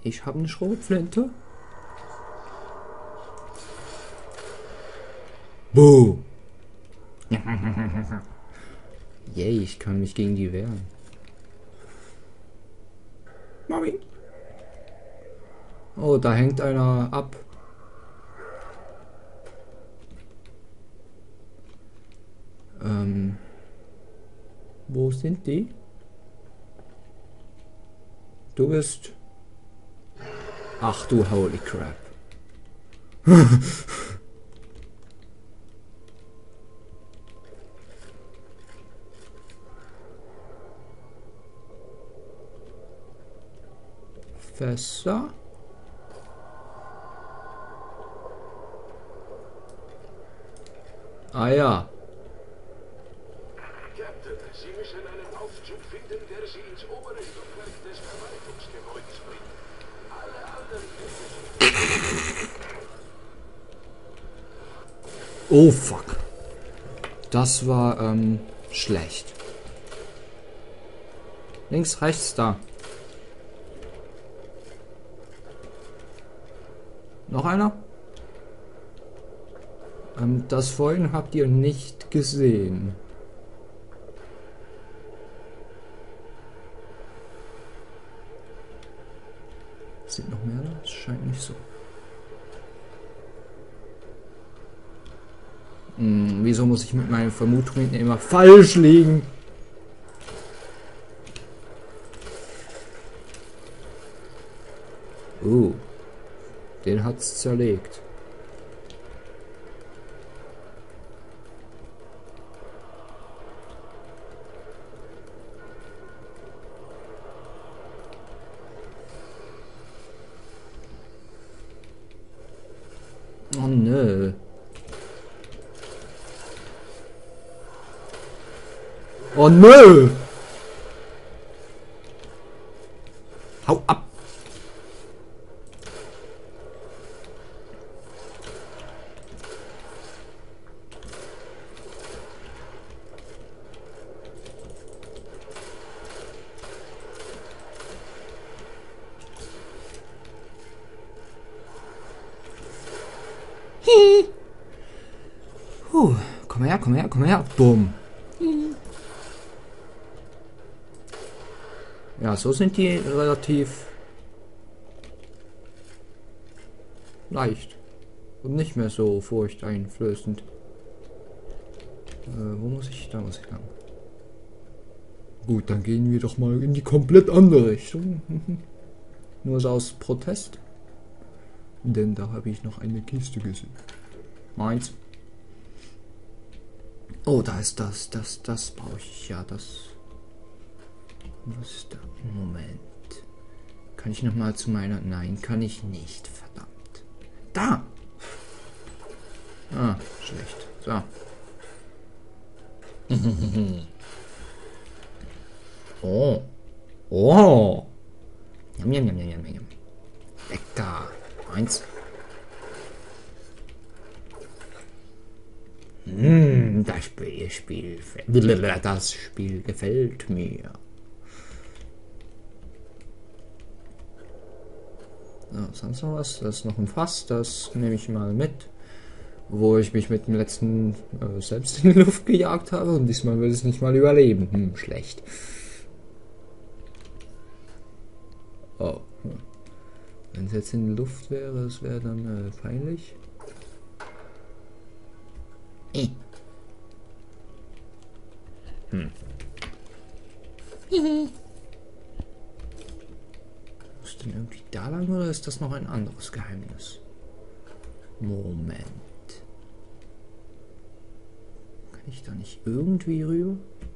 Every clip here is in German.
Ich habe eine Schrotflinte. Buh. Yay, ich kann mich gegen die wehren. Mami. Oh, da hängt einer ab. Wo sind die? Du bist... Ach du holy crap. Fässer? Ah ja. Captain, Sie müssen einen Aufzug finden, der Sie ins obere Stockwerk des Verwaltungsgebäudes bringt. Alle anderen Oh fuck. Das war schlecht. Links, rechts, da. Noch einer? Das vorhin habt ihr nicht gesehen. Sind noch mehr da? Das scheint nicht so. Wieso muss ich mit meinen Vermutungen immer falsch liegen? Den hat's zerlegt. Oh nö. Oh nö! Hau ab! Komm her, komm her, komm her. Bumm. Ja, so sind die relativ leicht. Und nicht mehr so furchteinflößend. Wo muss ich? Da muss ich lang. Gut, dann gehen wir doch mal in die komplett andere Richtung. Nur so aus Protest. Denn da habe ich noch eine Kiste gesehen. Meins. Oh, da ist das brauche ich ja, das. Was ist da? Moment. Kann ich noch mal zu meiner... Nein, kann ich nicht, verdammt. Da! Ah, schlecht. So. Oh. Oh. Jam, jam, jam, jam, jam. Lecker. Eins. Das Spiel gefällt mir. So, sonst noch was? Das ist noch ein Fass, das nehme ich mal mit. Wo ich mich mit dem letzten selbst in die Luft gejagt habe und diesmal will ich es nicht mal überleben. Schlecht. Oh. Wenn es jetzt in der Luft wäre, es wäre dann peinlich. Muss denn irgendwie da lang oder ist das noch ein anderes Geheimnis? Moment. Kann ich da nicht irgendwie rüber?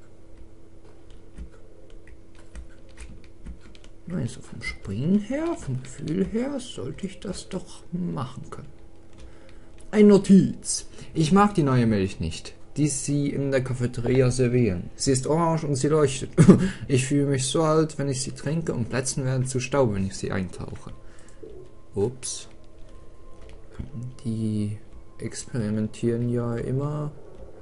Nein, so vom Springen her, vom Gefühl her, sollte ich das doch machen können. Eine Notiz. Ich mag die neue Milch nicht, die sie in der Cafeteria servieren. Sie ist orange und sie leuchtet. Ich fühle mich so alt, wenn ich sie trinke und Plätzen werden zu Staub, wenn ich sie eintauche. Ups. Die experimentieren ja immer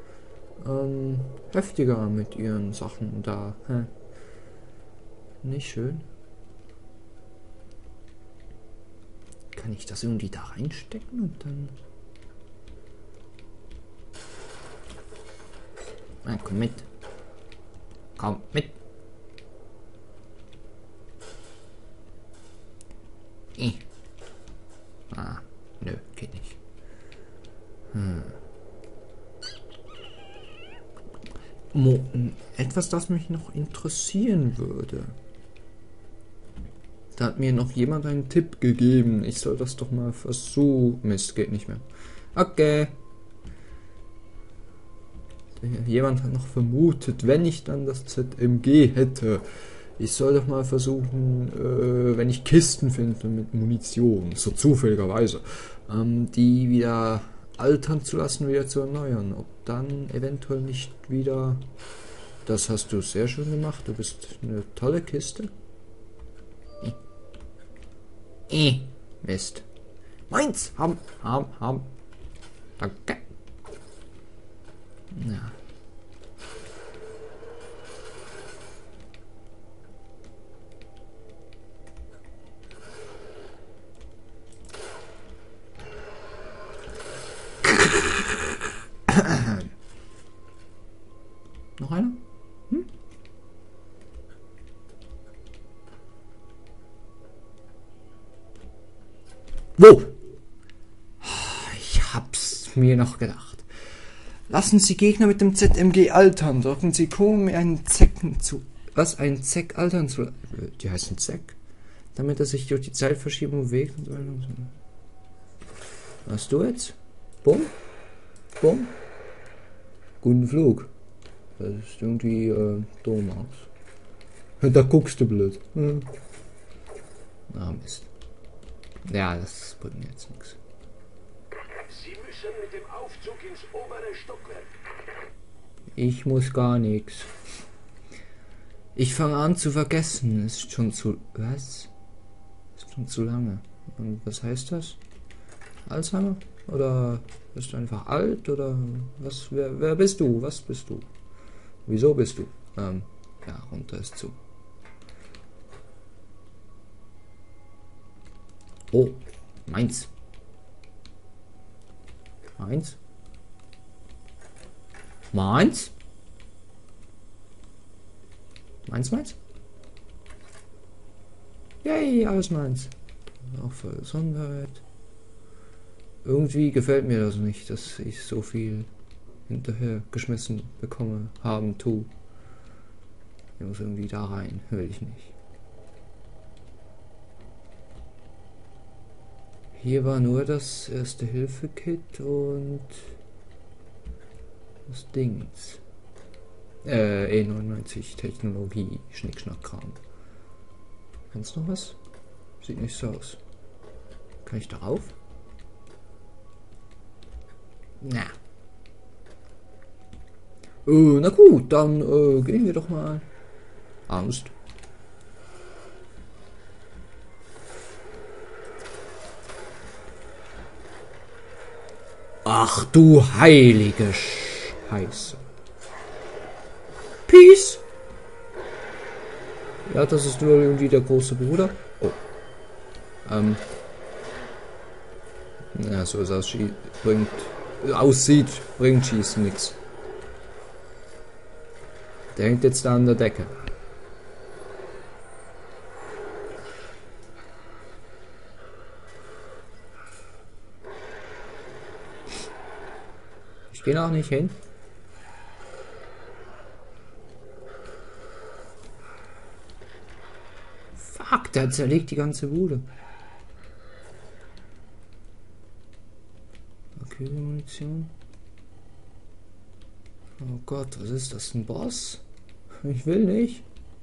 heftiger mit ihren Sachen da. Nicht schön. Kann ich das irgendwie da reinstecken und dann... Ah, komm mit. Komm mit. Ah, nö, geht nicht. Etwas, das mich noch interessieren würde. Da hat mir noch jemand einen Tipp gegeben. Ich soll das doch mal versuchen. Mist, geht nicht mehr. Okay. Jemand hat noch vermutet, wenn ich dann das ZMG hätte. Ich soll doch mal versuchen, wenn ich Kisten finde mit Munition, so zufälligerweise, die wieder altern zu lassen, wieder zu erneuern. Ob dann eventuell nicht wieder... Das hast du sehr schön gemacht. Du bist eine tolle Kiste. Mist. Meins! Haben. Danke. Ja. Noch einer? Wo? Ich hab's mir noch gedacht. Lassen Sie Gegner mit dem ZMG altern. Drücken Sie Q, um einen Zecken zu... Was? Einen Zeck altern zu... Die heißen Zeck? Damit er sich durch die Zeitverschiebung bewegt und so weiter und so. Was du jetzt? Bumm? Bumm? Guten Flug. Das ist irgendwie dumm aus. Da guckst du blöd. Ah, Mist. Ja, das bringt mir jetzt nichts. Sie müssen mit dem Aufzug ins obere Stockwerk. Ich muss gar nichts. Ich fange an zu vergessen. Ist schon zu... Was? Ist schon zu lange. Und was heißt das? Alzheimer? Oder bist du einfach alt? Oder was? Wer bist du? Was bist du? Wieso bist du? Ja, runter ist zu. Oh, meins. Meins? Meins? Meins? Yay, alles meins. Auch für Gesundheit. Irgendwie gefällt mir das nicht, dass ich so viel hinterher geschmissen bekomme, tu. Ich muss irgendwie da rein, will ich nicht. Hier war nur das Erste-Hilfe-Kit und das Dings. E99 Technologie, Schnickschnack-Kram. Kannst du noch was? Sieht nicht so aus. Kann ich darauf? Na. Na gut, dann gehen wir doch mal. Angst. Ach du heilige Scheiße. Peace. Ja, das ist nur irgendwie der große Bruder. Oh. Ja, so es aussieht, bringt Schießen nichts. Der hängt jetzt da an der Decke. Ich gehe noch nicht hin. Fuck, der zerlegt die ganze Bude. Okay, Munition. Oh Gott, was ist das? Ein Boss? Ich will nicht.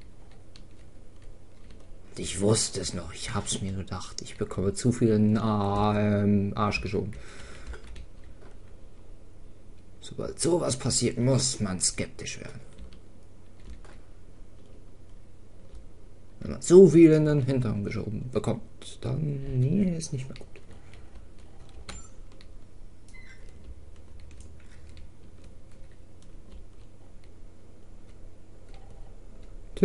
Ich wusste es noch. Ich hab's mir gedacht. Ich bekomme zu viel in den Arsch geschoben. Sobald sowas passiert, muss man skeptisch werden. Wenn man so viel in den Hintern geschoben bekommt, dann nee, ist nicht mehr gut.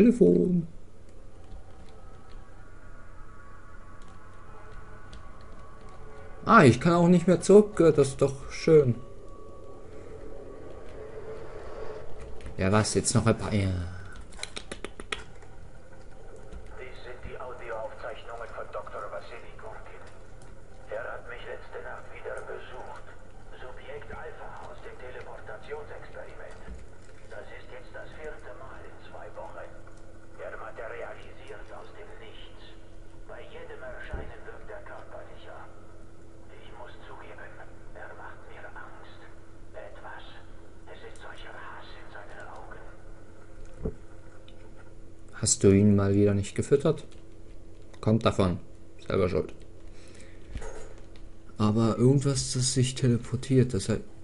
Telefon. Ah, ich kann auch nicht mehr zurück. Das ist doch schön. Ja, was? Jetzt noch ein paar... Ja. Dies sind die Audioaufzeichnungen von Dr. Wassili Gurkin. Er hat mich letzte Nacht wieder besucht. Subjekt Alpha aus dem Teleportationsexperiment. Das ist jetzt das 4. Mal in 2 Wochen. Er materialisiert aus dem Nichts. Bei jedem Erscheinen wirkt er körperlicher. Ich muss zugeben, er macht mir Angst. Etwas. Es ist solcher Hass in seinen Augen. Hast du ihn mal wieder nicht gefüttert? Kommt davon. Selber schuld. Aber irgendwas, das sich teleportiert, das